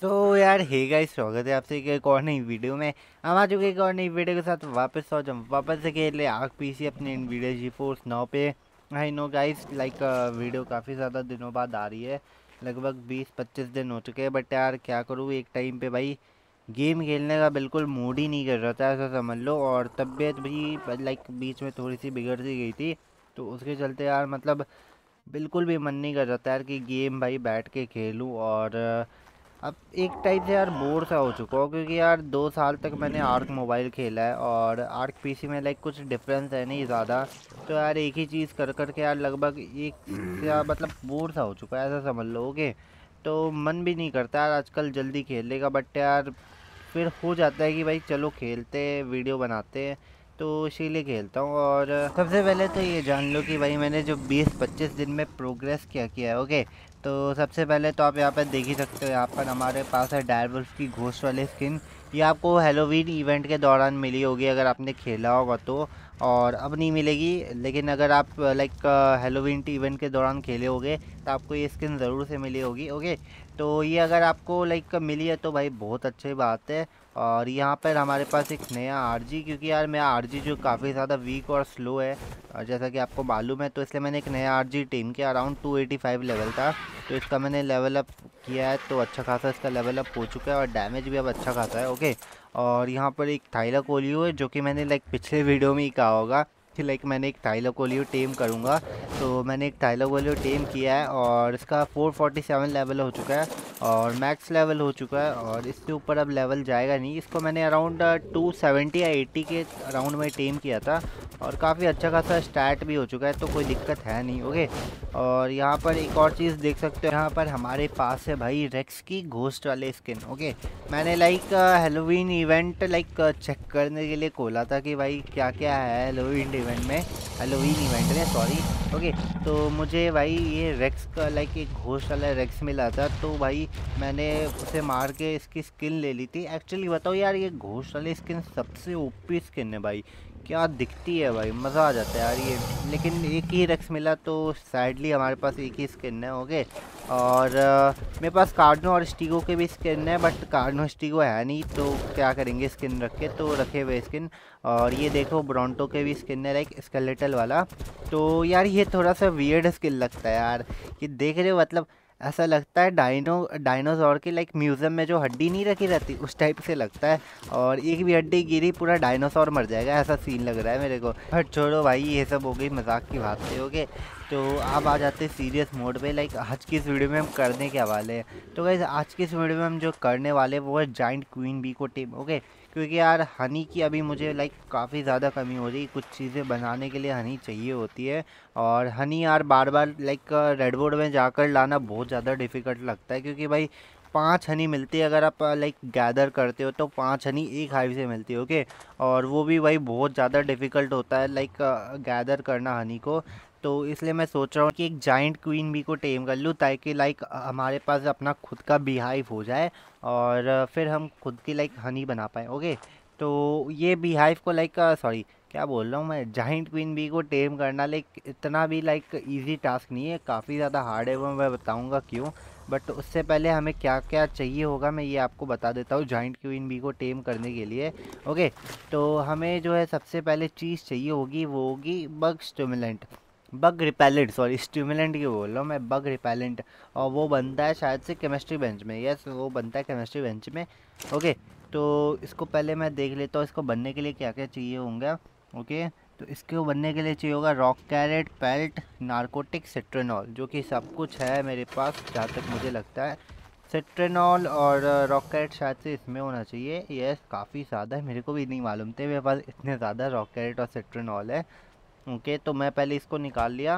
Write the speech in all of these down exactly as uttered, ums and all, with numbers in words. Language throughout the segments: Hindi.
सो so, यार हे गाइस, स्वागत है आपसे एक और नई वीडियो में। हम आ चुके एक और नई वीडियो के साथ वापस और जब वापस से खेल रहे आग पीसी अपने इनवीडियो जी फोर्स नौ पे। I know guys, like video काफ़ी ज़्यादा दिनों बाद आ रही है, लगभग बीस पच्चीस दिन हो चुके हैं। बट यार क्या करूँ, एक टाइम पे भाई गेम खेलने का बिल्कुल मूड ही नहीं कर रहा था, ऐसा समझ लो। और तबीयत भी लाइक बीच में थोड़ी सी बिगड़ सी गई थी, तो उसके चलते यार मतलब बिल्कुल भी मन नहीं कर रहा था यार कि गेम भाई बैठ के खेलूँ। और अब एक टाइप से यार बोर सा हो चुका हूँ, क्योंकि यार दो साल तक मैंने आर्क मोबाइल खेला है और आर्क पीसी में लाइक कुछ डिफरेंस है नहीं ज़्यादा। तो यार एक ही चीज़ कर कर के यार लगभग एक से यार मतलब बोर सा हो चुका है, ऐसा समझ लो। ओके, तो मन भी नहीं करता यार आजकल जल्दी खेलने का। बट यार फिर हो जाता है कि भाई चलो खेलते हैं, वीडियो बनाते हैं, तो इसीलिए खेलता हूँ। और सबसे पहले तो ये जान लो कि भाई मैंने जो बीस पच्चीस दिन में प्रोग्रेस क्या किया है। ओके, तो सबसे पहले तो आप यहाँ पर देख ही सकते हो, यहाँ पर हमारे पास है डायरवुल्फ की घोस्ट वाली स्किन। ये आपको हेलोवीन इवेंट के दौरान मिली होगी अगर आपने खेला होगा तो, और अब नहीं मिलेगी। लेकिन अगर आप लाइक हेलोवीन इवेंट के दौरान खेले होगे तो आपको ये स्किन ज़रूर से मिली होगी। ओके, तो ये अगर आपको लाइक मिली है तो भाई बहुत अच्छी बात है। और यहाँ पर हमारे पास एक नया आरजी, क्योंकि यार मेरा आरजी जो काफ़ी ज़्यादा वीक और स्लो है, और जैसा कि आपको मालूम है, तो इसलिए मैंने एक नया आरजी टीम के around two eighty five level था, तो इसका मैंने लेवल अप किया है। तो अच्छा खासा इसका लेवल अप हो चुका है और डैमेज भी अब अच्छा खासा है। ओके, और यहाँ पर एक थाइलाकोलियो है, जो कि मैंने लाइक पिछले वीडियो में ही कहा होगा कि लाइक मैंने एक थाइलाकोलियो टेम करूँगा। तो मैंने एक थाइलाकोलियो टेम किया है और इसका फोर फोर्टी सेवन लेवल हो चुका है और मैक्स लेवल हो चुका है, और इससे ऊपर अब लेवल जाएगा नहीं। इसको मैंने अराउंड टू सेवेंटी या एटी के अराउंड में टेम किया था और काफ़ी अच्छा खासा स्टार्ट भी हो चुका है, तो कोई दिक्कत है नहीं। ओके, और यहाँ पर एक और चीज़ देख सकते हो, यहाँ पर हमारे पास है भाई रेक्स की घोस्ट वाले स्किन। ओके, मैंने like Halloween event like check करने के लिए खोला था कि भाई क्या क्या है हेलोवीन इवेंट में, हेलोवीन इवेंट में सॉरी। ओके, तो मुझे भाई ये रेक्स का लाइक एक घोस्ट वाला रेक्स मिला था, तो भाई मैंने उसे मार के इसकी स्किन ले ली थी। एक्चुअली बताओ यार, ये घोस्ट वाली स्किन सबसे ओपी स्किन है भाई, क्या दिखती है भाई, मज़ा आ जाता है यार ये। लेकिन एक ही रेक्स मिला तो सैडली हमारे पास एक ही स्किन है। ओके, और अ, मेरे पास कार्डनो और स्टिगो के भी स्किन है, बट कार्डनो स्टिगो है नहीं, तो क्या करेंगे स्किन रख के, तो रखे हुए स्किन। और ये देखो ब्रोंटो के भी स्किन है लाइक स्केलेटल वाला। तो यार ये थोड़ा सा वियर्ड स्किन लगता है यार, ये देख रहे हो, मतलब ऐसा लगता है डायनो डायनासोर की लाइक म्यूज़ियम में जो हड्डी नहीं रखी रहती, उस टाइप से लगता है। और एक भी हड्डी गिरी पूरा डायनासोर मर जाएगा, ऐसा सीन लग रहा है मेरे को। बट छोड़ो भाई, ये सब हो गई मजाक की बातें। ओके, तो आप आ जाते सीरियस मोड पे। लाइक आज की इस वीडियो में हम करने के वाले हैं, तो गाइस आज की इस वीडियो में हम जो करने वाले हैं वो है जाइंट क्वीन बी को टीम। ओके, क्योंकि यार हनी की अभी मुझे लाइक काफ़ी ज़्यादा कमी हो रही, कुछ चीज़ें बनाने के लिए हनी चाहिए होती है। और हनी यार बार बार लाइक रेडवुड में जाकर लाना बहुत ज़्यादा डिफ़िकल्ट लगता है, क्योंकि भाई पांच हनी मिलती है अगर आप लाइक गैदर करते हो, तो पांच हनी एक हाइव से मिलती है। ओके, और वो भी भाई बहुत ज़्यादा डिफ़िकल्ट होता है लाइक गैदर करना हनी को। तो इसलिए मैं सोच रहा हूँ कि एक जाइंट क्वीन बी को टेम कर लूँ, ताकि लाइक हमारे पास अपना खुद का बी हाइव हो जाए और फिर हम खुद की लाइक हनी बना पाएँ। ओके, तो ये बी हाइव को लाइक सॉरी क्या बोल रहा हूँ मैं, जाइंट क्वीन बी को टेम करना लाइक इतना भी लाइक इजी टास्क नहीं है, काफ़ी ज़्यादा हार्ड है, वो मैं बताऊँगा क्यों। बट उससे पहले हमें क्या क्या चाहिए होगा मैं ये आपको बता देता हूँ जाइंट क्वीन बी को टेम करने के लिए। ओके, तो हमें जो है सबसे पहले चीज़ चाहिए होगी वो होगी bug stimulant, bug repellent, sorry stimulant की बोल रहा हूँ मैं, बग रिपेलेंट। और वो बनता है शायद से केमिस्ट्री बेंच में, यस वो बनता है केमिस्ट्री बेंच में। ओके, तो इसको पहले मैं देख लेता हूँ इसको बनने के लिए क्या क्या चाहिए होंगे। ओके, तो इसके बनने के लिए चाहिए होगा rockarrot, pelt, narcotic, citronal, जो कि सब कुछ है मेरे पास जहाँ तक मुझे लगता है। सिट्रेनॉल और रॉक कैरेट शायद से इसमें होना चाहिए, यस काफ़ी ज़्यादा है, मेरे को भी नहीं मालूम थे मेरे पास इतने ज़्यादा रॉक कैरेट और सिट्रेनॉल है। ओके, तो मैं पहले इसको निकाल लिया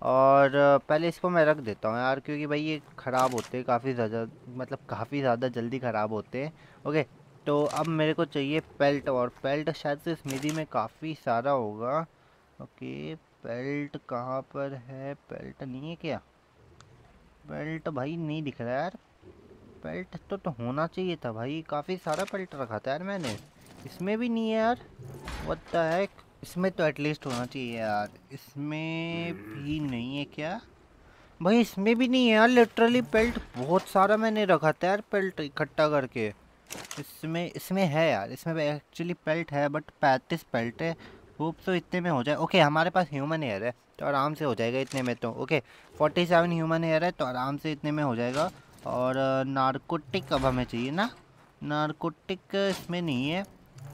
और पहले इसको मैं रख देता हूँ यार, क्योंकि भाई ये ख़राब होते हैं काफ़ी ज़्यादा, मतलब काफ़ी ज़्यादा जल्दी ख़राब होते हैं। ओके, तो अब मेरे को चाहिए पेल्ट, और पेल्ट शायद से स्मिदी में काफ़ी सारा होगा। ओके, पेल्ट कहाँ पर है, पेल्ट नहीं है क्या, पेल्ट भाई नहीं दिख रहा यार। पेल्ट तो, तो होना चाहिए था भाई, काफ़ी सारा पेल्ट रखा था यार मैंने, इसमें भी नहीं है यार, व्हाट द हेक। इसमें तो एटलीस्ट होना चाहिए यार, इसमें भी नहीं है क्या, भाई इसमें भी नहीं है यार लिटरली पेल्ट, बहुत सारा मैंने रखा था यार पेल्ट इकट्ठा करके। इसमें इसमें है यार, इसमें एक्चुअली पेल्ट है बट पैंतीस पेल्ट है। होप तो इतने में हो जाए। ओके हमारे पास ह्यूमन हेयर है तो आराम से हो जाएगा इतने में तो। Okay forty seven human hair है तो आराम से इतने में हो जाएगा। और नारकोटिक अब हमें चाहिए ना, नारकोटिक इसमें नहीं है।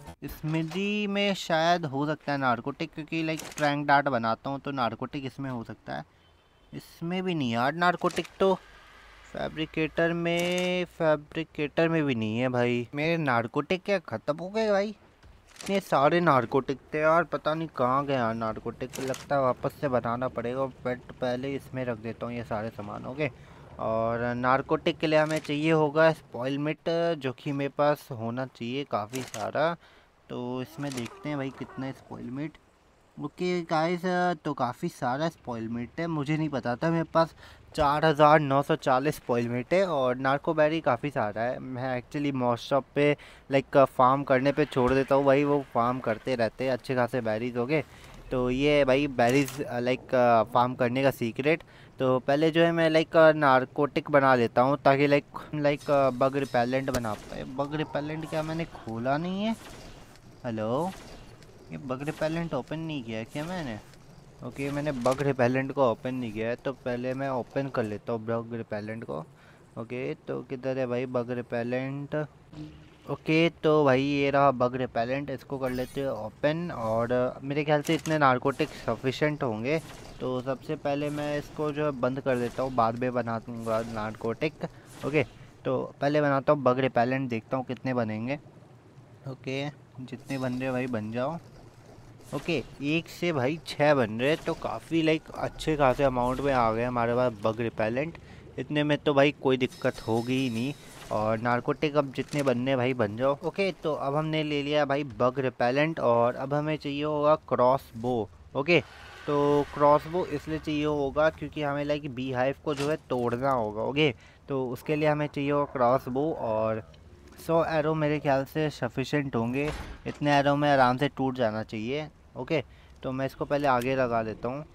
स्मिदी में शायद हो सकता है नारकोटिक, क्योंकि लाइक प्रैंक डार्ट बनाता हूँ तो नारकोटिक इसमें हो सकता है। इसमें भी नहीं यार नारकोटिक तो। फैब्रिकेटर में फैब्रिकेटर में भी नहीं है भाई। मेरे नारकोटिक क्या ख़त्म हो गए भाई? इतने सारे नारकोटिक थे यार, पता नहीं कहाँ गए यार नारकोटिक। लगता है वापस से बनाना पड़ेगा बट पहले इसमें रख देता हूँ ये सारे सामान। ओके और नारकोटिक के लिए हमें चाहिए होगा स्पॉइल मिट, जो कि मेरे पास होना चाहिए काफ़ी सारा। तो इसमें देखते हैं भाई कितना स्पॉइल मिट। ओके गाइस तो काफ़ी सारा स्पॉइल मिट है, मुझे नहीं पता था मेरे पास चार हज़ार नौ सौ चालीस स्पॉइल मिट है। और नार्कोबेरी काफ़ी सारा है। मैं एक्चुअली मॉस शॉप पे लाइक फार्म करने पे छोड़ देता हूँ भाई, वो फार्म करते रहते हैं अच्छे खासे बेरीज। हो गए तो ये भाई बेरीज लाइक फार्म करने का सीक्रेट। तो पहले जो है मैं लाइक नारकोटिक बना लेता हूँ ताकि लाइक लाइक बग रिपेलेंट बना पाए। बग रिपेलेंट क्या मैंने खोला नहीं है? हेलो, ये बग रिपेलेंट ओपन नहीं किया है क्या मैंने? ओके मैंने बग रिपेलेंट को ओपन नहीं किया है तो पहले मैं ओपन कर लेता हूँ बग रिपेलेंट को। ओके तो किधर है भाई बग रिपेलेंट? ओके तो भाई ये रहा बग रिपेलेंट, इसको कर लेते हैं ओपन। और मेरे ख्याल से इतने नारकोटिक सफिशेंट होंगे तो सबसे पहले मैं इसको जो है बंद कर देता हूँ, बाद में बना दूँगा नारकोटिक। ओके तो पहले बनाता हूँ बग रिपेलेंट, देखता हूँ कितने बनेंगे। ओके जितने बन रहे भाई बन जाओ। ओके एक से भाई छः बन रहे तो काफ़ी लाइक अच्छे खासे अमाउंट में आ गए हमारे पास बग रिपेलेंट। इतने में तो भाई कोई दिक्कत होगी ही नहीं। और नारकोटिक अब जितने बनने भाई बन जाओ। ओके तो अब हमने ले लिया भाई बग रिपेलेंट और अब हमें चाहिए होगा क्रॉस बो। ओके तो क्रॉस बो इसलिए चाहिए होगा क्योंकि हमें लाइक बी हाइव को जो है तोड़ना होगा। ओके तो उसके लिए हमें चाहिए होगा क्रॉस बो। और सौ एरो मेरे ख्याल से सफिशेंट होंगे, इतने एरो में आराम से टूट जाना चाहिए। ओके तो मैं इसको पहले आगे लगा देता हूँ।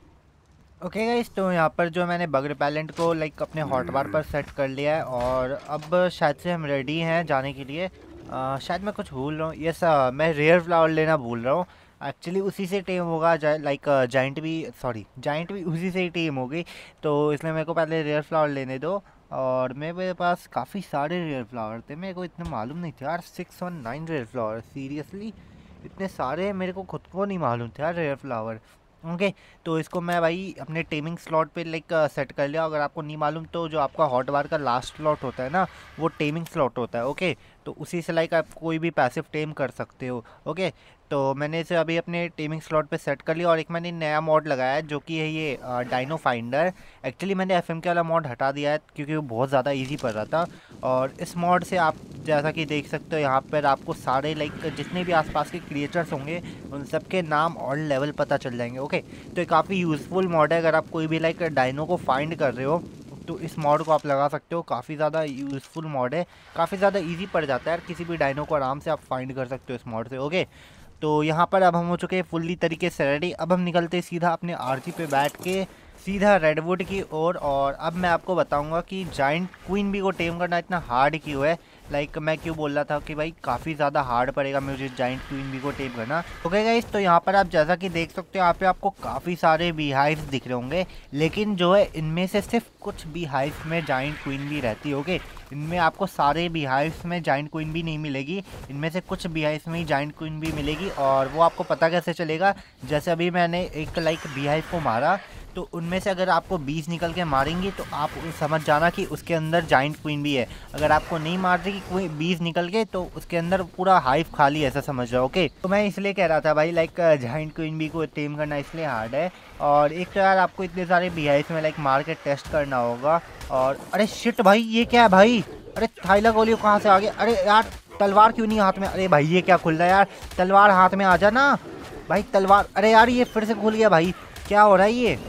ओके गाइस तो यहाँ पर जो मैंने बग रिपेलेंट को लाइक अपने हॉटबार पर सेट कर लिया है और अब शायद से हम रेडी हैं जाने के लिए। आ, शायद मैं कुछ भूल रहा हूँ। यस मैं रेयर फ्लावर लेना भूल रहा हूँ। एक्चुअली उसी से टेम होगा like giant bee, sorry giant bee उसी से ही टेम होगी। तो इसलिए मेरे को पहले रेयर फ्लावर लेने दो। और मेरे पास काफ़ी सारे रेयर फ्लावर थे, मेरे को इतना मालूम नहीं था यार। Six one nine rare flower, seriously इतने सारे मेरे को खुद को नहीं मालूम था यार रेयर फ्लावर। ओके तो इसको मैं भाई अपने टेमिंग स्लॉट पे लाइक सेट कर लिया। अगर आपको नहीं मालूम तो जो आपका हॉट बार का लास्ट स्लॉट होता है ना वो टेमिंग स्लॉट होता है। ओके तो उसी से लाइक आप कोई भी पैसिव टेम कर सकते हो। ओके तो मैंने इसे अभी अपने टेमिंग स्लॉट पे सेट कर लिया। और एक मैंने नया मॉड लगाया है जो कि है ये डाइनो फाइंडर। एक्चुअली मैंने एफ एम के वाला मॉड हटा दिया है क्योंकि वो बहुत ज़्यादा ईजी पड़ रहा था। और इस मॉड से आप जैसा कि देख सकते हो यहाँ पर आपको सारे लाइक जितने भी आसपास के क्रिएचर्स होंगे उन सब के नाम और लेवल पता चल जाएंगे। ओके तो ये काफ़ी यूज़फुल मॉड है। अगर आप कोई भी लाइक डाइनो को फाइंड कर रहे हो तो इस मॉड को आप लगा सकते हो। काफ़ी ज़्यादा यूज़फुल मॉड है, काफ़ी ज़्यादा इजी पड़ जाता है यार, किसी भी डाइनो को आराम से आप फाइंड कर सकते हो इस मॉड से। ओके तो यहाँ पर अब हम हो चुके हैं फुल्ली तरीके से रेडी। अब हम निकलते सीधा अपने आरजी पे बैठ के सीधा रेडवुड की ओर। और, और अब मैं आपको बताऊंगा कि जाइंट क्वीन बी को टेम करना इतना हार्ड क्यों है। लाइक like, मैं क्यों बोल रहा था कि भाई काफ़ी ज़्यादा हार्ड पड़ेगा मुझे जाइंट क्वीन बी को टेम करना। ओके गाइस तो यहाँ पर आप जैसा कि देख सकते हो यहाँ पे आपको काफ़ी सारे बी हाइव्स दिख रहे होंगे, लेकिन जो है इनमें से सिर्फ कुछ बी हाइव्स में जाइंट क्वीन बी रहती है। ओके इनमें आपको सारे बी हाइव्स में जाइंट क्वीन बी नहीं मिलेगी, इनमें से कुछ बी हाइव्स में ही जाइंट क्वीन बी मिलेगी। और वो आपको पता कैसे चलेगा, जैसे अभी मैंने एक लाइक बी हाइव को मारा तो उनमें से अगर आपको बीस निकल के मारेंगे तो आप समझ जाना कि उसके अंदर जाइंट क्वीन भी है। अगर आपको नहीं मार देगी कोई बीस निकल के तो उसके अंदर पूरा हाइव खाली, ऐसा समझ जाओ। ओके तो मैं इसलिए कह रहा था भाई लाइक जाइंट क्वीन बी को टेम करना इसलिए हार्ड है। और एक तो यार आपको इतने सारे बी हाइव्स में लाइक मार के टेस्ट करना होगा। और अरे शिट भाई ये क्या है भाई, अरे थाईला गोलियो कहाँ से आ गया? अरे यार तलवार क्यों नहीं हाथ में? अरे भाई ये क्या खुल रहा है यार, तलवार हाथ में आ जा ना भाई तलवार। अरे यार ये फिर से खुल गया भाई, क्या हो रहा है ये?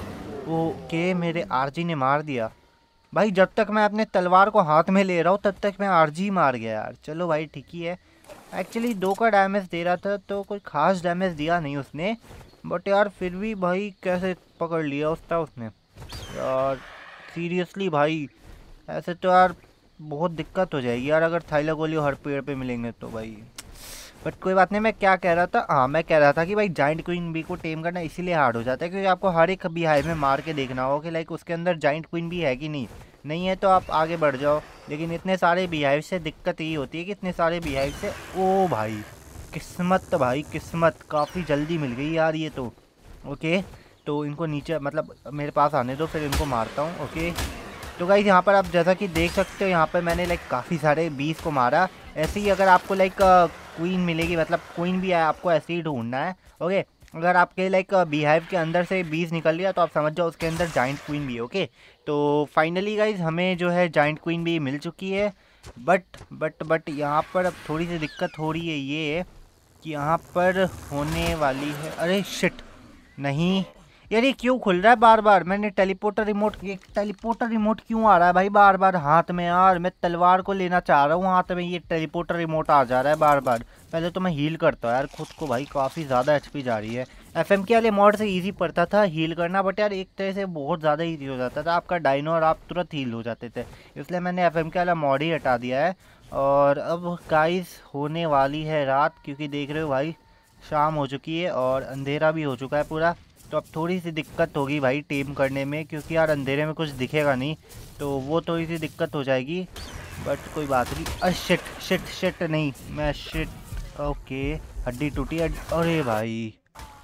ओके मेरे आरजी ने मार दिया भाई। जब तक मैं अपने तलवार को हाथ में ले रहा हूँ तब तक मैं आरजी मार गया यार। चलो भाई ठीक ही है। एक्चुअली दो का डैमेज दे रहा था तो कोई खास डैमेज दिया नहीं उसने, बट यार फिर भी भाई कैसे पकड़ लिया उसका उसने यार। सीरियसली भाई, ऐसे तो यार बहुत दिक्कत हो जाएगी यार अगर थाइलाकोलियो हर पेड़ पे मिलेंगे तो भाई। बट कोई बात नहीं। मैं क्या कह रहा था, हाँ मैं कह रहा था कि भाई जाइंट क्वीन बी को टेम करना इसीलिए हार्ड हो जाता है क्योंकि आपको हर एक बीहाइव में मार के देखना होगा कि लाइक उसके अंदर जाइंट क्वीन बी है कि नहीं। नहीं है तो आप आगे बढ़ जाओ, लेकिन इतने सारे बीहाइव से दिक्कत यही होती है कि इतने सारे बीहाइव से, ओ भाई किस्मत भाई किस्मत, काफ़ी जल्दी मिल गई यार ये तो। ओके तो इनको नीचे मतलब मेरे पास आने दो, फिर इनको मारता हूँ। ओके तो गाइस यहाँ पर आप जैसा कि देख सकते हो यहाँ पर मैंने लाइक काफ़ी सारे बीस को मारा। ऐसे ही अगर आपको लाइक क्वीन मिलेगी, मतलब क्वीन भी है, आपको ऐसे ही ढूंढना है। ओके अगर आपके लाइक बीहाइव के अंदर से बीस निकल गया तो आप समझ जाओ उसके अंदर जाइंट क्वीन भी है। ओके तो फाइनली गाइस हमें जो है जाइंट क्वीन भी मिल चुकी है। बट बट बट यहाँ पर अब थोड़ी सी दिक्कत हो रही है, ये है कि यहाँ पर होने वाली है, अरे शिट नहीं यार ये क्यों खुल रहा है बार बार। मैंने टेलीपोर्टर रिमोट, ये टेलीपोर्टर रिमोट क्यों आ रहा है भाई बार बार हाथ में यार। मैं तलवार को लेना चाह रहा हूँ हाथ में, ये टेलीपोर्टर रिमोट आ जा रहा है बार बार। पहले तो मैं हील करता हूँ यार खुद को भाई, काफ़ी ज़्यादा एचपी जा रही है। एफएम के वाले मॉड से इजी पड़ता था हील करना, बट यार एक तरह से बहुत ज़्यादा ईजी हो जाता था आपका डायनो और आप तुरंत हील हो जाते थे, इसलिए मैंने एफएम के वाला मॉड ही हटा दिया है। और अब गाइस होने वाली है रात, क्योंकि देख रहे हो भाई शाम हो चुकी है और अंधेरा भी हो चुका है पूरा। तो अब थोड़ी सी दिक्कत होगी भाई टेम करने में, क्योंकि यार अंधेरे में कुछ दिखेगा नहीं, तो वो थोड़ी सी दिक्कत हो जाएगी। बट कोई बात नहीं। अरे शिट शिट शिट नहीं मैं शिट, ओके हड्डी टूटी। अरे भाई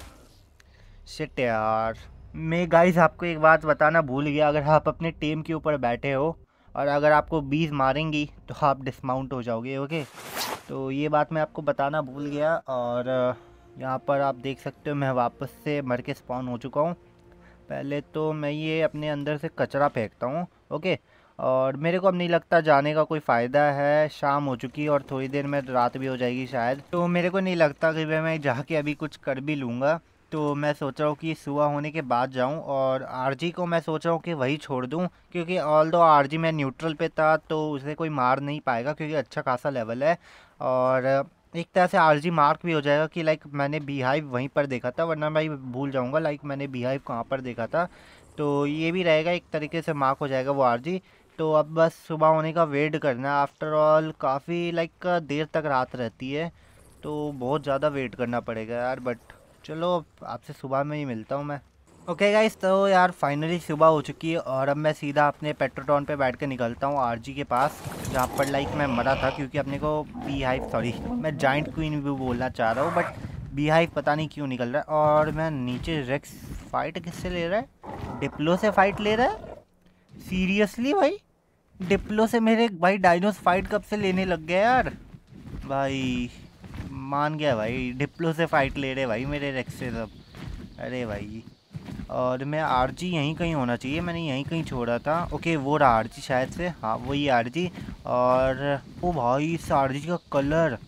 शिट यार, मैं गाइस आपको एक बात बताना भूल गया, अगर आप अपने टेम के ऊपर बैठे हो और अगर आपको बीस मारेंगी तो आप डिस्माउंट हो जाओगे। ओके तो ये बात मैं आपको बताना भूल गया। और यहाँ पर आप देख सकते हो मैं वापस से मर के स्पॉन हो चुका हूँ। पहले तो मैं ये अपने अंदर से कचरा फेंकता हूँ। ओके और मेरे को अब नहीं लगता जाने का कोई फ़ायदा है, शाम हो चुकी है और थोड़ी देर में रात भी हो जाएगी शायद, तो मेरे को नहीं लगता कि मैं जाके अभी कुछ कर भी लूँगा। तो मैं सोच रहा हूँ कि सुबह होने के बाद जाऊँ, और आरजी को मैं सोच रहा हूँ कि वही छोड़ दूँ, क्योंकि ऑल दो आरजी मैं न्यूट्रल पे था तो उसे कोई मार नहीं पाएगा क्योंकि अच्छा खासा लेवल है। और एक तरह से आरजी मार्क भी हो जाएगा कि लाइक मैंने बीहाइव वहीं पर देखा था, वरना मैं भूल जाऊँगा लाइक मैंने बीहाइव कहाँ पर देखा था। तो ये भी रहेगा, एक तरीके से मार्क हो जाएगा वो आरजी। तो अब बस सुबह होने का वेट करना है। आफ्टर ऑल काफ़ी लाइक देर तक रात रहती है, तो बहुत ज़्यादा वेट करना पड़ेगा यार। बट चलो आपसे सुबह में ही मिलता हूँ मैं। ओके गाइस तो यार फाइनली सुबह हो चुकी है और अब मैं सीधा अपने पेट्रोटॉन पे बैठ के निकलता हूँ आरजी के पास, जहाँ पर लाइक मैं मरा था, क्योंकि अपने को बीहाइव, सॉरी मैं जाइंट क्वीन भी बोलना चाह रहा हूँ बट बीहाइव पता नहीं क्यों निकल रहा है। और मैं नीचे रेक्स फाइट किससे ले रहा है, डिप्लो से फाइट ले रहा है। सीरियसली भाई डिप्लो से मेरे भाई डायनोस फाइट कब से लेने लग गया यार। भाई मान गया भाई, डिप्लो से फाइट ले रहे भाई मेरे रेक्स से सब। अरे भाई और मैं आरजी यहीं कहीं होना चाहिए, मैंने यहीं कहीं छोड़ा था। ओके वो रहा आरजी शायद से, हाँ वही आरजी। और ओ भाई इस आरजी का कलर,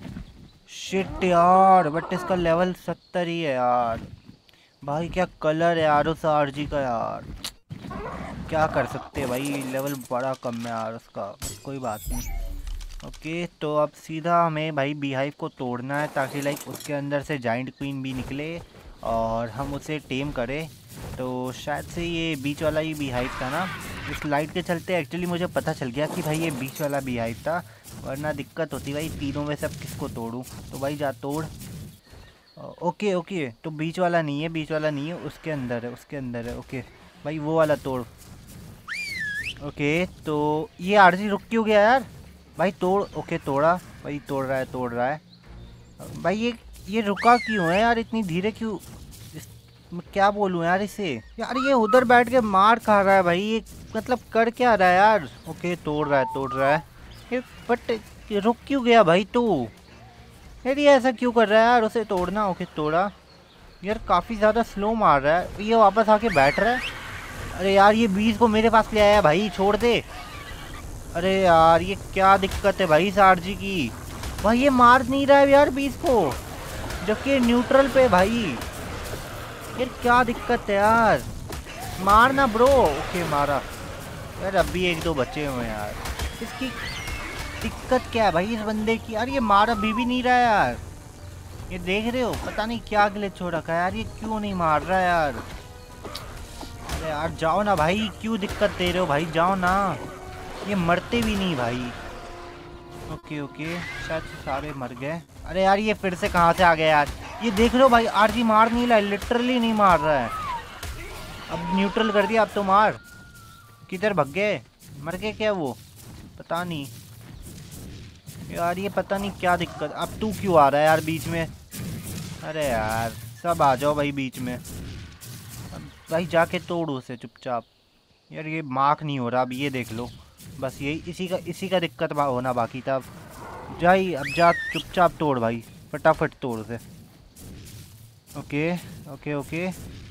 शिट यार बट इसका लेवल सत्तर ही है यार। भाई क्या कलर है यार उस आरजी का यार, क्या कर सकते हैं भाई, लेवल बड़ा कम है यार उसका, कोई बात नहीं। ओके तो अब सीधा हमें भाई बीहाइव को तोड़ना है ताकि लाइक उसके अंदर से जाइंट क्वीन भी निकले और हम उसे टेम करें। तो शायद से ये बीच वाला ही बीहाइव था ना, इस लाइट के चलते एक्चुअली मुझे पता चल गया कि भाई ये बीच वाला बीहाइव था, वरना दिक्कत होती भाई तीनों में से अब किसको तोड़ूं। तो भाई जा तोड़। ओके ओके तो बीच वाला नहीं है, बीच वाला नहीं है, उसके अंदर है, उसके अंदर है। ओके भाई वो वाला तोड़। ओके तो ये आरजी रुक क्यों गया यार, भाई तोड़। ओके तोड़ा भाई, तोड़ रहा है तोड़ रहा है भाई। ये ये रुका क्यों है यार, इतनी धीरे क्यों, इस मैं क्या बोलूँ यार इसे यार। ये उधर बैठ के मार खा रहा है भाई, ये मतलब कर क्या रहा है यार। ओके तोड़ रहा है तोड़ रहा है ये, बट ये रुक क्यों गया भाई तू यार, ये ऐसा क्यों कर रहा है यार, उसे तोड़ना। ओके तोड़ा यार, काफ़ी ज़्यादा स्लो मार रहा है ये, वापस आके बैठ रहा है। अरे यार ये बीज को मेरे पास ले आया भाई, छोड़ दे। अरे यार ये क्या दिक्कत है भाई इस आरजी की, भाई ये मार नहीं रहा है यार बीज को, जबकि न्यूट्रल पे भाई। यार क्या दिक्कत है यार, मारना ब्रो। ओके मारा यार, अब भी एक दो बचे हुए हैं यार। इसकी दिक्कत क्या है भाई इस बंदे की यार, ये मार अभी भी नहीं रहा है यार। ये देख रहे हो पता नहीं क्या ग्लिच हो रखा है यार, ये क्यों नहीं मार रहा है यार। अरे यार जाओ ना भाई, क्यों दिक्कत दे रहे हो भाई, जाओ ना। ये मरते भी नहीं भाई। ओके ओके, शायद से सारे मर गए। अरे यार ये फिर से कहाँ से आ गया यार। ये देख रहे हो भाई, आरजी मार नहीं रहा है, लिटरली नहीं मार रहा है। अब न्यूट्रल कर दिया, अब तो मार। किधर भग गए, मर गए क्या वो, पता नहीं यार। ये पता नहीं क्या दिक्कत, अब तू क्यों आ रहा है यार बीच में। अरे यार सब आ जाओ भाई बीच में। अब भाई जाके तोड़ उसे चुपचाप। यार ये मार्क नहीं हो रहा, अब ये देख लो। बस यही इसी का इसी का दिक्कत बा- होना बाकी था। अब जाई, अब जा चुपचाप तोड़ भाई, फटाफट तोड़ उसे। ओके ओके ओके,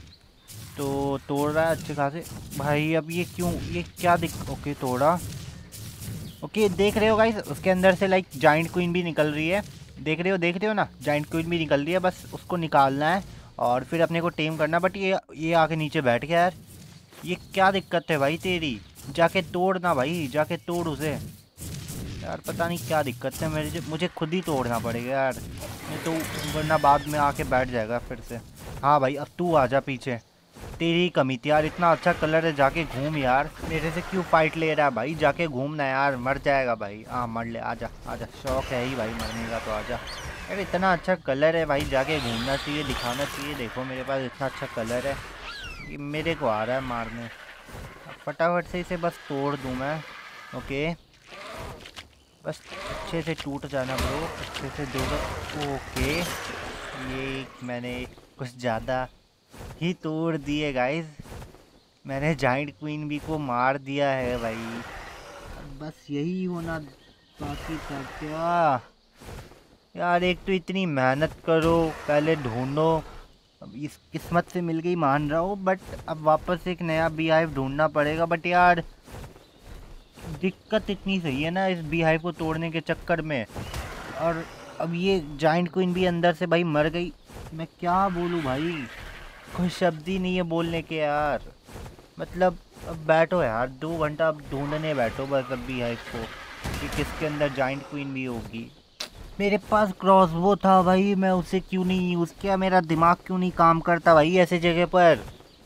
तो तोड़ रहा है अच्छे खासे भाई। अब ये क्यों, ये क्या दिक ओके तोड़ा। ओके देख रहे हो गाइस, उसके अंदर से लाइक जाइंट क्वीन भी निकल रही है। देख रहे हो देख रहे हो ना, जाइंट क्वीन भी निकल रही है। बस उसको निकालना है और फिर अपने को टेम करना। बट ये ये आके नीचे बैठ गया यार। ये क्या दिक्कत है भाई तेरी, जाके तोड़ ना भाई, जाके तोड़ उसे यार। पता नहीं क्या दिक्कत है, मेरे मुझे खुद ही तोड़ना पड़ेगा यार, नहीं तो वरना बाद में आके बैठ जाएगा फिर से। हाँ भाई अब तू आ जा पीछे, तेरी ही कमी थी यार। इतना अच्छा कलर है, जाके घूम यार। मेरे से क्यों फाइट ले रहा है भाई, जाके घूमना यार, मर जाएगा भाई। हाँ मर ले, आजा आजा, शौक है ही भाई मरने का तो आजा यार। इतना अच्छा कलर है भाई, जाके घूमना चाहिए, दिखाना चाहिए। देखो मेरे पास इतना अच्छा कलर है, ये मेरे को आ रहा है मारने। फटाफट से इसे बस तोड़ दूँ मैं। ओके बस अच्छे से टूट जाना ब्रो, अच्छे से दो। ओके ये मैंने कुछ ज़्यादा ही तोड़ दिए गाइस। मैंने जाइंट क्वीन बी को मार दिया है भाई। बस यही होना बाकी था क्या यार। एक तो इतनी मेहनत करो, पहले ढूंढो, अब इस किस्मत से मिल गई मान रहा हूँ। बट अब वापस एक नया बी हाइव ढूंढना पड़ेगा। बट यार दिक्कत इतनी सही है ना इस बी हाइव को तोड़ने के चक्कर में। और अब ये जाइंट क्वीन भी अंदर से भाई मर गई। मैं क्या बोलूँ भाई, कोई शब्द ही नहीं है बोलने के यार। मतलब अब बैठो यार, दो घंटा अब ढूंढने बैठो बस अब बी हाइव को, कि किसके अंदर जाइंट क्वीन भी होगी। मेरे पास क्रॉसबो था भाई, मैं उसे क्यों नहीं यूज़ किया, मेरा दिमाग क्यों नहीं काम करता भाई ऐसे जगह पर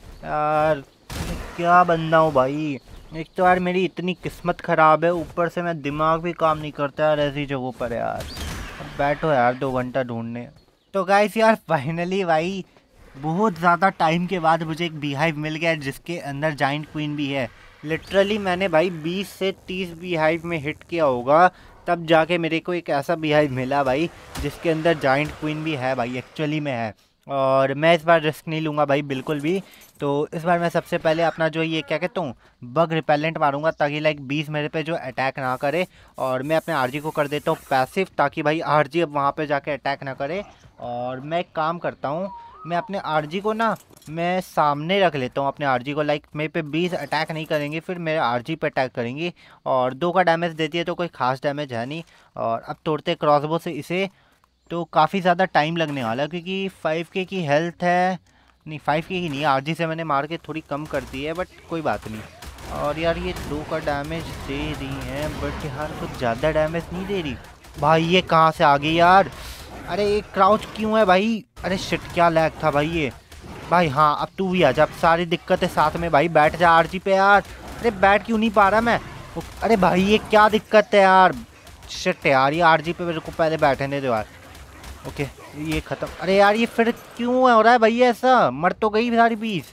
यार। मैं क्या बंदा हूँ भाई, एक तो यार मेरी इतनी किस्मत ख़राब है, ऊपर से मैं दिमाग भी काम नहीं करता यार ऐसी जगहों पर यार। अब बैठो यार दो घंटा ढूंढने। तो गाइस यार फाइनली भाई बहुत ज़्यादा टाइम के बाद मुझे एक बीहाइव मिल गया जिसके अंदर जाइंट क्वीन भी है। लिटरली मैंने भाई बीस से तीस बीहाइव में हिट किया होगा, तब जाके मेरे को एक ऐसा बीहाइव मिला भाई जिसके अंदर जाइंट क्वीन भी है भाई, एक्चुअली में है। और मैं इस बार रिस्क नहीं लूँगा भाई बिल्कुल भी। तो इस बार मैं सबसे पहले अपना जो ये क्या कहता हूँ बग रिपेलेंट मारूंगा, ताकि लाइक बीस मेरे पे जो अटैक ना करे। और मैं अपने आरजी को कर देता हूँ पैसिव, ताकि भाई आरजी अब वहाँ पे जाके अटैक ना करे। और मैं एक काम करता हूँ, मैं अपने आरजी को ना मैं सामने रख लेता हूँ अपने आरजी को। लाइक मेरे पे बीस अटैक नहीं करेंगे, फिर मेरे आरजी पे अटैक करेंगी। और दो का डैमेज देती है तो कोई खास डैमेज है नहीं। और अब तोड़ते क्रॉसबो से इसे, तो काफ़ी ज़्यादा टाइम लगने वाला है क्योंकि फाइव के की हेल्थ है। नहीं फाइव के की नहीं है, आरजी से मैंने मार के थोड़ी कम कर दी है, बट कोई बात नहीं। और यार ये दो का डैमेज दे रही है, बट यार कुछ ज़्यादा डैमेज नहीं दे रही भाई। ये कहाँ से आ गई यार, अरे ये क्राउच क्यों है भाई, अरे शिट क्या लैग था भाई ये भाई। हाँ अब तू भी आ जा, अब सारी दिक्कतें साथ में भाई, बैठ जा आरजी पे यार। अरे बैठ क्यों नहीं पा रहा मैं, अरे भाई ये क्या दिक्कत है यार। शिट यार ये आरजी पे मेरे को पहले बैठने दो यार। ओके ये ख़त्म। अरे यार ये फिर क्यों हो रहा है भाई ऐसा, मर तो गई सारी पीस।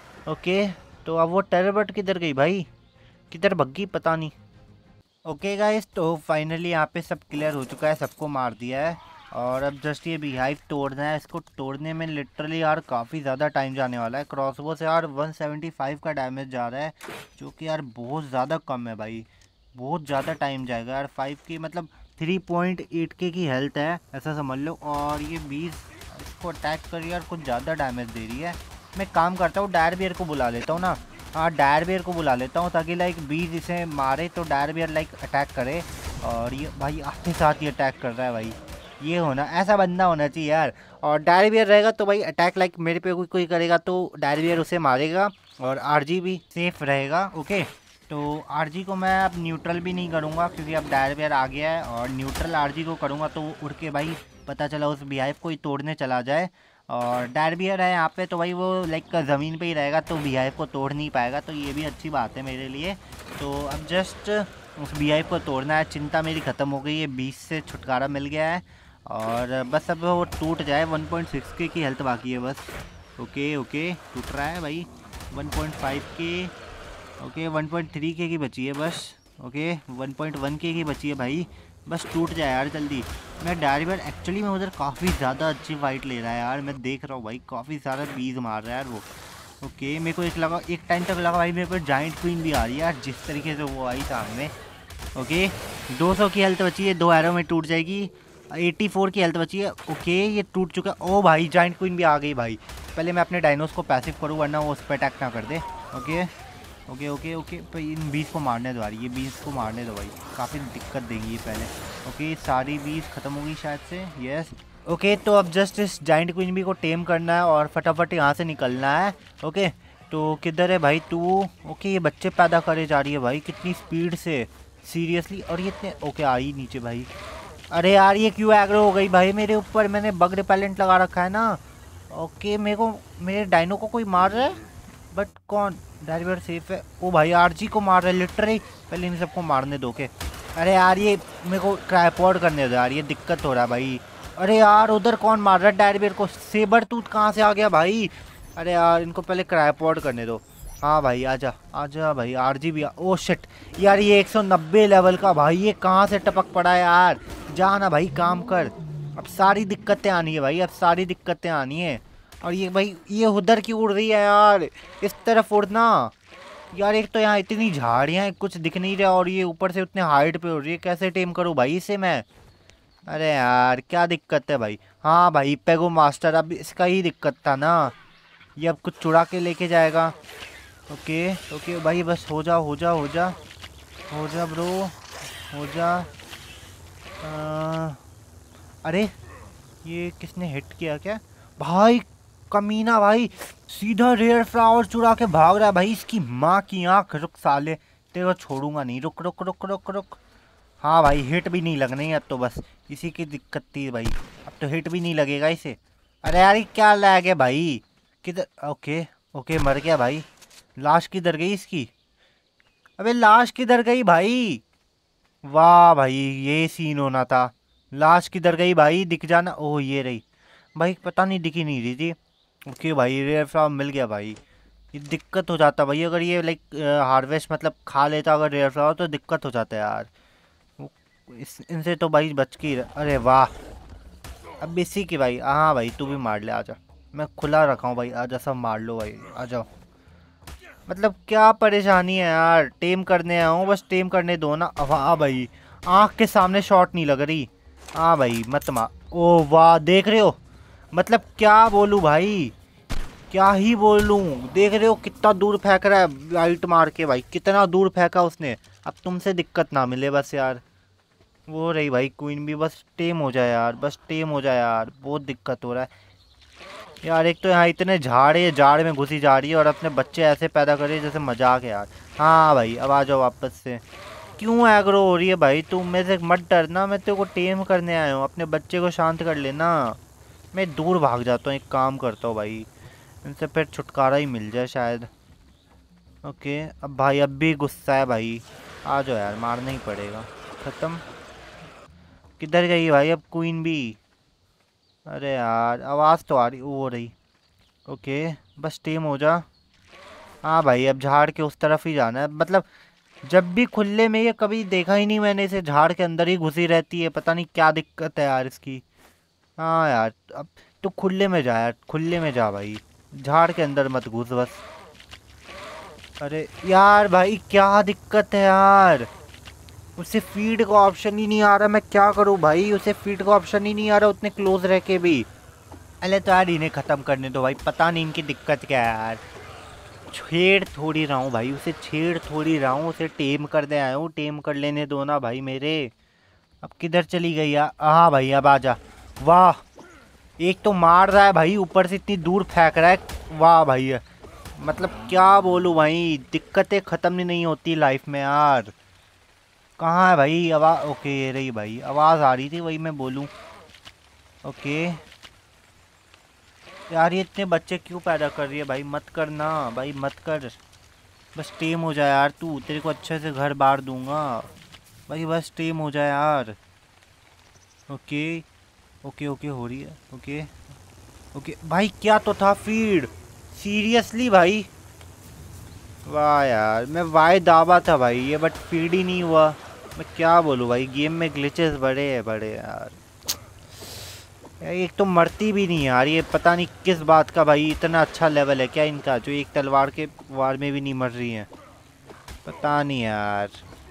ओके तो अब वो टेरबर्ट किधर गई भाई, किधर भग गई पता नहीं। ओके गाइस तो फाइनली यहाँ पे सब क्लियर हो चुका है, सबको मार दिया है। और अब जस्ट ये बीहाइव तोड़ना है, इसको तोड़ने में लिटरली यार काफ़ी ज़्यादा टाइम जाने वाला है। क्रॉसबो से यार एक सौ पचहत्तर का डैमेज जा रहा है, जो कि यार बहुत ज़्यादा कम है भाई, बहुत ज़्यादा टाइम जाएगा यार। फाइव की मतलब थ्री पॉइंट एट के की हेल्थ है ऐसा समझ लो। और ये बीस इसको अटैक कर यार कुछ ज़्यादा डैमेज दे रही है। मैं काम करता हूँ डायर बियर को बुला लेता हूँ ना, हाँ डायर बियर को बुला लेता हूँ, ताकि लाइक बीस इसे मारे तो डायर बियर लाइक अटैक करे। और ये भाई आपके साथ ये अटैक कर रहा है भाई, ये होना ऐसा बंदा होना चाहिए यार। और डायर बियर रहेगा तो भाई अटैक लाइक मेरे पे कोई कोई करेगा तो डायर बियर उसे मारेगा, और आरजी भी सेफ रहेगा। ओके तो आरजी को मैं अब न्यूट्रल भी नहीं करूँगा क्योंकि अब डायर बियर आ गया है। और न्यूट्रल आरजी को करूँगा तो उड़ के भाई पता चला उस बीहाइव को ही तोड़ने चला जाए। और डायरबियर है यहाँ पे, तो भाई वो लाइक ज़मीन पे ही रहेगा, तो बीहाइव को तोड़ नहीं पाएगा, तो ये भी अच्छी बात है मेरे लिए। तो अब जस्ट उस बीहाइव को तोड़ना है, चिंता मेरी ख़त्म हो गई है, बीस से छुटकारा मिल गया है और बस अब वो टूट जाए। वन पॉइंट सिक्स के की हेल्थ बाकी है बस। ओके ओके टूट रहा है भाई। One point five K, okay one point three K की बची है बस। ओके वन पॉइंट वन के की बची है भाई, बस टूट जाए यार जल्दी। मैं डायरीबर एक्चुअली में उधर काफ़ी ज़्यादा अच्छी फाइट ले रहा है यार, मैं देख रहा हूँ भाई काफ़ी सारा बीज मार रहा है यार वो। ओके मेरे को एक लगा, एक टाइम तक लगा भाई मेरे पर जाइंट क्वीन भी आ रही है यार, जिस तरीके से वो आई सामने। ओके दो सौ की हेल्थ बची है, दो एरो में टूट जाएगी। एटी फोर की हेल्थ बची है। ओके ये टूट चुका है। ओ भाई जाइंट क्वीन भी आ गई भाई, पहले मैं अपने डायनोस को पैसिव करूँ वरना वो उस पर अटैक ना कर दे। ओके ओके ओके ओके तो इन बीस को मारने दो यार, ये बीस को मारने दो भाई, काफ़ी दिक्कत देंगी ये पहले। ओके सारी बीस ख़त्म होगी शायद से, यस। ओके तो अब जस्ट इस जाइंट क्वीन बी को टेम करना है और फटाफट यहाँ से निकलना है। ओके तो किधर है भाई तू? ओके ये बच्चे पैदा करे जा रही है भाई कितनी स्पीड से, सीरियसली। और ये इतने, ओके आई नीचे भाई। अरे यार ये क्यों एग्रो हो गई भाई मेरे ऊपर, मैंने बग रिपेलेंट लगा रखा है ना। ओके मेरे को, मेरे डायनो को कोई मार रहा है, बट कौन? डायरीबर सेफ है। ओ भाई आरजी को मार रहा है लिटरली, पहले इन सबको मारने दो के। अरे यार ये मेरे को ट्राइपॉड करने दो यार, ये दिक्कत हो रहा है भाई। अरे यार उधर कौन मार रहा है डायरीबर को? सेबर टूथ कहाँ से आ गया भाई? अरे यार इनको पहले ट्राइपॉड करने दो। हाँ भाई आजा आजा भाई, आरजी भी आ। ओ शिट यार ये एक सौ नब्बे लेवल का भाई, ये कहाँ से टपक पड़ा है यार? जा ना भाई काम कर, अब सारी दिक्कतें आनी है भाई, अब सारी दिक्कतें आनी है। और ये भाई ये उधर की उड़ रही है यार, इस तरफ उड़ना यार। एक तो यहाँ इतनी झाड़ियाँ हैं कुछ दिख नहीं रहा, और ये ऊपर से उतने हाइट पे उड़ रही है, कैसे टेम करूँ भाई इसे मैं? अरे यार क्या दिक्कत है भाई? हाँ भाई पेगो मास्टर, अब इसका ही दिक्कत था ना, ये अब कुछ चुरा के लेके जाएगा। ओके ओके भाई बस हो जा हो जा हो जा हो जा ब्रो, हो जा। आ, अरे ये किसने हिट किया क्या भाई? कमीना भाई सीधा रेयर फ्लावर चुरा के भाग रहा है भाई, इसकी माँ की आँख। रुक साले तेरे को छोड़ूंगा नहीं, रुक रुक रुक रुक रुक। हाँ भाई हिट भी नहीं लगनी है अब तो, बस इसी की दिक्कत थी भाई, अब तो हिट भी नहीं लगेगा इसे। अरे यार ये क्या लैग है भाई किधर? ओके ओके मर गया भाई। लाश किधर गई इसकी? अबे लाश किधर गई भाई? वाह भाई ये सीन होना था। लाश किधर गई भाई? दिख जाना। ओह ये रही भाई, पता नहीं दिखी नहीं रही थी। ओके भाई रेयर फ्लावर मिल गया भाई। ये दिक्कत हो जाता भाई अगर ये लाइक हार्वेस्ट मतलब खा लेता अगर रेयर फ्लावर, तो दिक्कत हो जाता है यार। इस इनसे तो भाई बच के ही रह- अरे वाह अब इसी की भाई। हाँ भाई तू भी मार ले, आजा मैं खुला रखा हूँ भाई, आजा सब मार लो भाई आ जाओ। मतलब क्या परेशानी है यार, टेम करने आया हूँ बस, टेम करने दो ना। वाह भाई आँख के सामने शॉट नहीं लग रही। हाँ भाई मत मार। ओ वाह देख रहे हो, मतलब क्या बोलूँ भाई, क्या ही बोलूँ। देख रहे हो कितना दूर फेंक रहा है लाइट मार के भाई, कितना दूर फेंका उसने। अब तुमसे दिक्कत ना मिले बस यार। वो रही भाई क्वीन भी, बस टेम हो जाए यार, बस टेम हो जाए यार, बहुत दिक्कत हो रहा है यार। एक तो यहाँ इतने झाड़ है, झाड़ में घुसी जा रही है और अपने बच्चे ऐसे पैदा करे जैसे मजाक है यार। हाँ भाई अब आ जाओ वापस से। क्यों एग्रो हो रही है भाई तुम? मेरे से मत डरना, मैं तेरे को टेम करने आया हूँ, अपने बच्चे को शांत कर लेना। मैं दूर भाग जाता हूँ, एक काम करता हूँ भाई, इनसे फिर छुटकारा ही मिल जाए शायद। ओके अब भाई अब भी गुस्सा है भाई, आ जाओ यार मारना ही पड़ेगा। ख़त्म। किधर गई भाई अब क्वीन भी? अरे यार आवाज़ तो आ रही, वो रही। ओके बस टेम हो जा। हाँ भाई अब झाड़ के उस तरफ ही जाना है, मतलब जब भी खुले में, ये कभी देखा ही नहीं मैंने इसे, झाड़ के अंदर ही घुसी रहती है, पता नहीं क्या दिक्कत है यार इसकी। हाँ यार अब तो खुले में जा यार, खुले में जा भाई, झाड़ के अंदर मत घुस बस। अरे यार भाई क्या दिक्कत है यार, उसे फीड का ऑप्शन ही नहीं आ रहा, मैं क्या करूं भाई, उसे फीड का ऑप्शन ही नहीं आ रहा उतने क्लोज रह के भी। अरे तो यार इन्हें ख़त्म करने दो भाई, पता नहीं इनकी दिक्कत क्या है यार। छेड़ थोड़ी रहा हूँ भाई उसे, छेड़ थोड़ी रहा हूँ उसे, टेम कर दे आया हूँ, टेम कर लेने दो ना भाई मेरे। अब किधर चली गई यार? हाँ भाई अब आ जा। वाह एक तो मार रहा है भाई, ऊपर से इतनी दूर फेंक रहा है। वाह भाई मतलब क्या बोलूँ भाई, दिक्कतें ख़त्म ही नहीं होती लाइफ में यार। कहाँ है भाई आवाज़? ओके ये रही भाई, आवाज़ आ रही थी वही मैं बोलूँ। ओके यार ये इतने बच्चे क्यों पैदा कर रही है भाई, मत करना भाई, मत कर। बस टेम हो जाए यार तू, तेरे को अच्छे से घर बार दूंगा भाई, बस टेम हो जाए यार। ओके ओके ओके हो रही है। ओके ओके भाई, क्या तो था फीड, सीरियसली भाई। वाह यार, मैं वाई दावा था भाई ये, बट फीड ही नहीं हुआ। मैं क्या बोलूँ भाई, गेम में ग्लिचेस बड़े हैं बड़े यार। यार एक तो मरती भी नहीं यार ये, पता नहीं किस बात का भाई, इतना अच्छा लेवल है क्या इनका जो एक तलवार के वार में भी नहीं मर रही है, पता नहीं यार।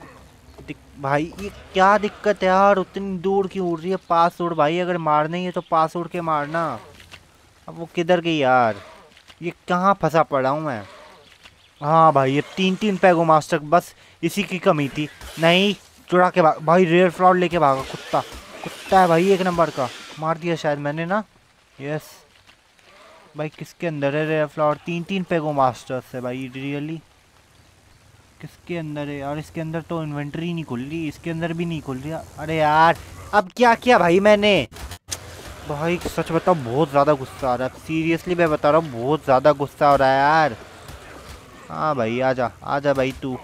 भाई ये क्या दिक्कत है यार, उतनी दूर क्यों उड़ रही है, पास उड़ भाई, अगर मारना ही है तो पास उड़ के मारना। अब वो किधर गई यार, ये कहाँ फंसा पड़ा हूँ मैं। हाँ भाई, ये तीन तीन पैगो मास्टर, बस इसी की कमी थी। नहीं, चुरा के भाग भाई, रेयर फ्लॉट लेके भागा, कुत्ता कुत्ता है भाई, एक नंबर का। मार दिया शायद मैंने ना। यस भाई, किसके अंदर है रेयर फ्लॉट, तीन तीन पैगो मास्टर्स है भाई, रियली किसके अंदर है यार। इसके अंदर तो इन्वेंटरी नहीं खुल रही, इसके अंदर भी नहीं खुल रही। अरे यार अब क्या किया भाई मैंने। भाई सच बताओ, बहुत ज़्यादा गुस्सा आ रहा है, सीरियसली मैं बता रहा हूँ, बहुत ज़्यादा गुस्सा हो रहा है यार। हाँ भाई, आजा आजा भाई, तू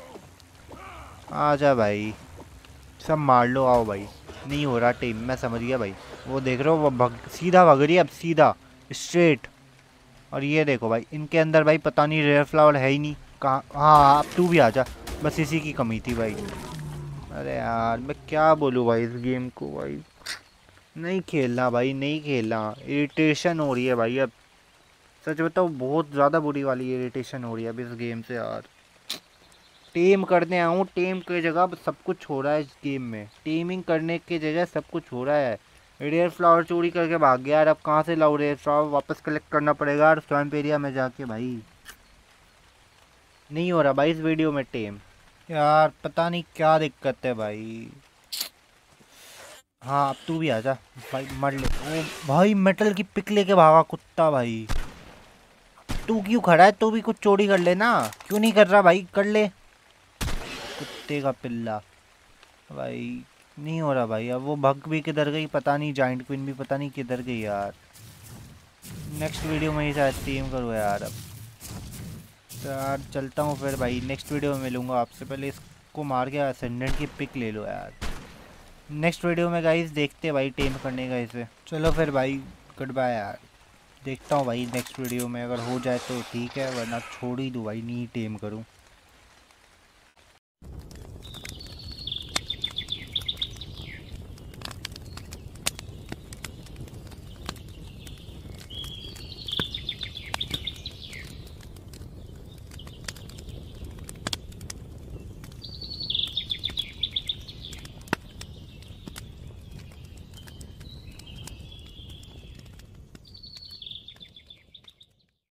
आजा भाई, सब मार लो, आओ भाई। नहीं हो रहा टीम, मैं समझ गया भाई। वो देख रहे हो, वो भग सीधा भग रही है अब, सीधा स्ट्रेट। और ये देखो भाई, इनके अंदर भाई पता नहीं रेयर फ्लावर है ही नहीं कहाँ। हाँ, अब तू भी आजा, बस इसी की कमी थी भाई। अरे यार मैं क्या बोलूँ भाई, इस गेम को भाई नहीं खेलना भाई, नहीं खेलना, इरिटेशन हो रही है भाई अब। सच बताओ, बहुत ज़्यादा बुरी वाली इरिटेशन हो रही है अब इस गेम से यार। टेम करने आऊँ, टेम की जगह अब सब कुछ हो रहा है इस गेम में, टेमिंग करने की जगह सब कुछ हो रहा है। रेयर फ्लावर चोरी करके भाग गया यार, अब कहाँ से लाऊं रेयर फ्लावर, वापस कलेक्ट करना पड़ेगा यार स्वैम्प एरिया में जाके भाई। नहीं हो रहा भाई इस वीडियो में टेम, यार पता नहीं क्या दिक्कत है भाई। हाँ अब तू भी आजा भाई, मर ले। ओ भाई, मेटल की पिक लेके भागा कुत्ता भाई। तू क्यों खड़ा है, तू भी कुछ चोरी कर ले ना, क्यों नहीं कर रहा भाई, कर ले कुत्ते का पिल्ला भाई। नहीं हो रहा भाई, अब वो भग भी किधर गई पता नहीं, जाइंट क्वीन भी पता नहीं किधर गई यार। नेक्स्ट वीडियो में ही शायद टीम करूँ यार अब। तो यार चलता हूँ फिर भाई, नेक्स्ट वीडियो में मिलूँगा आपसे, पहले इसको मार के असेंडेंट की पिक ले लो यार। नेक्स्ट वीडियो में गाइस देखते हैं भाई टेम करने का इसे। चलो फिर भाई, गुड बाय यार, देखता हूँ भाई नेक्स्ट वीडियो में, अगर हो जाए तो ठीक है, वरना छोड़ ही दूँ भाई, नहीं टेम करूँ।